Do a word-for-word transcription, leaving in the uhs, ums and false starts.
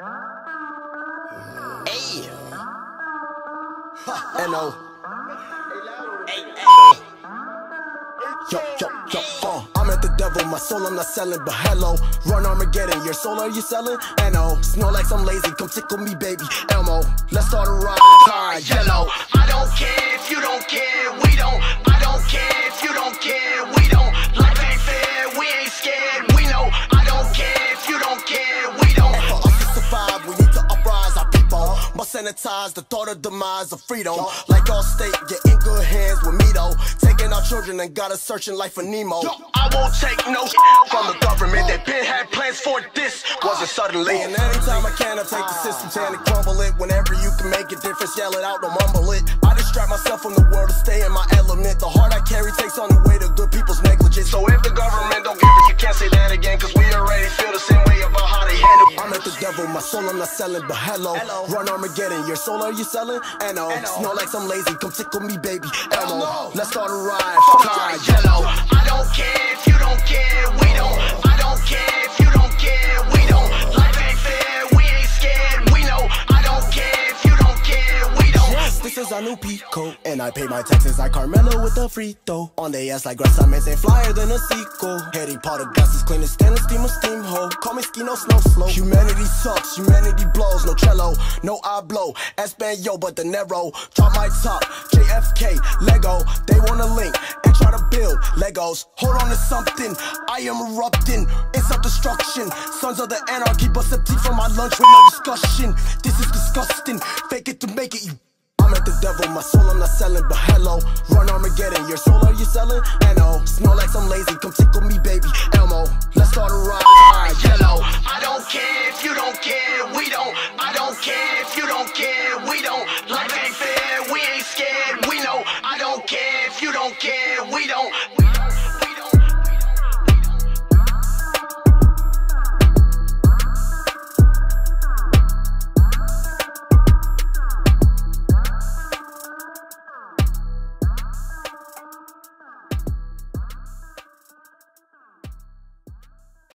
Hey. N O. Hey, hey. Yo, yo, yo, uh, I'm at the devil, my soul I'm not selling, but hello. Run Armageddon, your soul are you selling? N O. Snow like I'm lazy, come tickle me, baby. Elmo, let's start a ride. Car yellow. I don't care if you don't care, we don't. I don't care if you don't care, we don't. Life ain't fair, we ain't scared, we know. I don't care if you don't care, we don't. And for us to survive, we need to uprise our people. Must sanitize the thought of demise of freedom. Like all state, get in good hands with me though. Taking our children and got us searching like for Nemo. I won't take no shit from the government. They been had plans for this, wasn't suddenly. And anytime I can, I take the system and crumble it. Whenever you can make a difference, yell it out, don't mumble it. I distract myself from the world to stay in my element. The heart I carry takes on the weight of good people's negligence. So if the government don't give it, you can't say that again, cause we already feel the same way about how they handle it. I'm at the devil, my soul I'm not selling, but hello. Hello. Run Armageddon, your soul are you selling? N O. Snow like I'm lazy, come tickle me, baby. Elmo, let's start a ride. Car yellow. I don't care if you don't care, we don't. I don't care if you don't care, we don't. Life ain't fair, we ain't scared, we know. I don't care if you don't care, we don't. Yes, this is our new Pico, and I pay my taxes like Carmelo with a free throw. On the ass like grass, I ain't flyer than a sequel. Harry Potter gas is clean as stainless steam, a steam hole. Call me Skino, snow slow. Humanity sucks, humanity blows. No cello, no I blow. Espanol, but the Nero. Drop my top, J F K, Lego. They wanna link and try to build Legos. Hold on to something, I am erupting. It's self-destruction. Sons of the anarchy, bust up teeth from my lunch with no discussion. This is disgusting. Fake it to make it, you. I'm at the devil, my soul I'm not selling, but hello. Run Armageddon, your soul are you selling? N O. Snow like I'm lazy, come tickle me, baby. Elmo, let's start a ride. Car yellow. I don't care if you don't care, we don't. I don't care if you don't care, we don't. Life ain't fair, we ain't scared, we know. I don't care if you don't care, we don't.